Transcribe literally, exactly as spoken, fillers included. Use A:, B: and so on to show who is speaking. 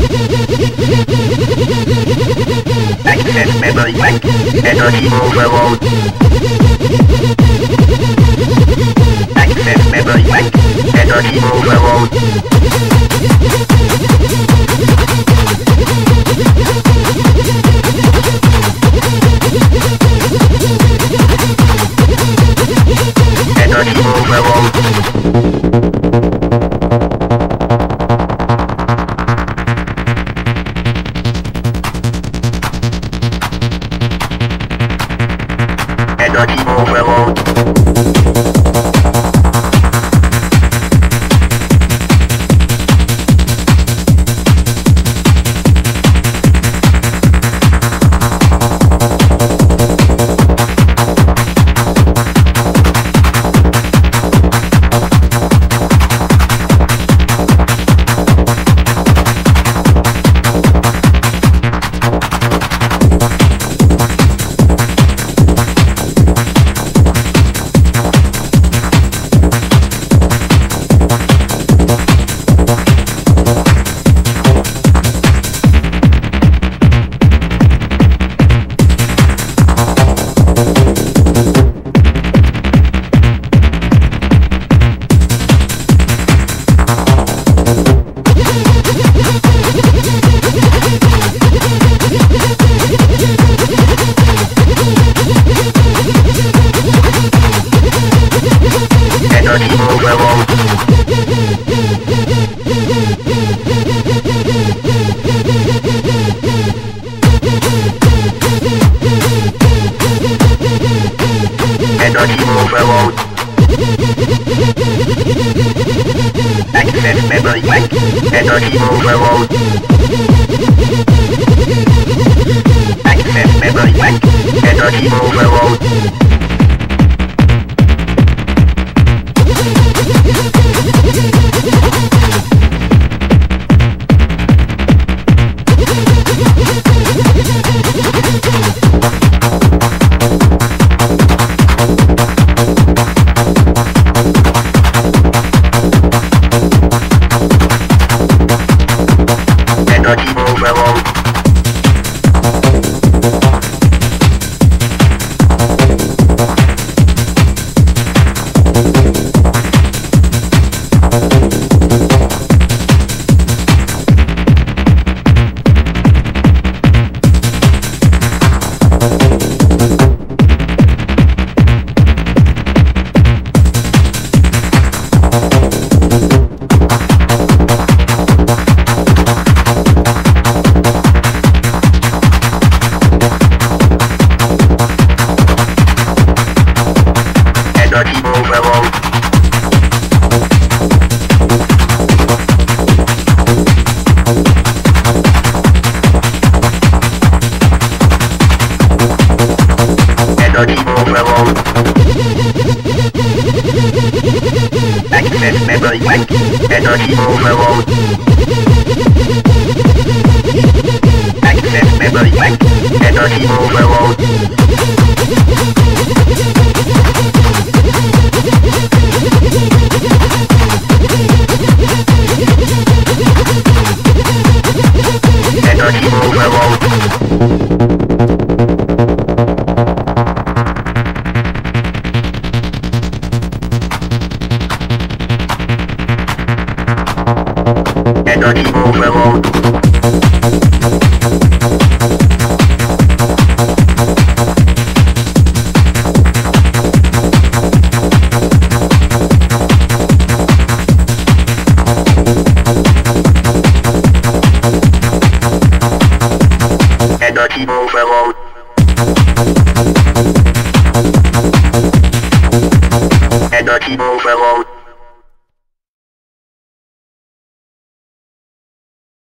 A: Access memory bank. Energy overload. Access memory bank. Energy overload. Energy overload. Energy overload. Energy overload. Energy overload. Access memory bank. Energy overload. Access memory bank. Energy overload. Energy overload. Energy overload. Energy overload. Access memory bank. Energy overload. Access memory bank. Energy overload. Energy overload. Energy overload. Energy overload. Energy overload.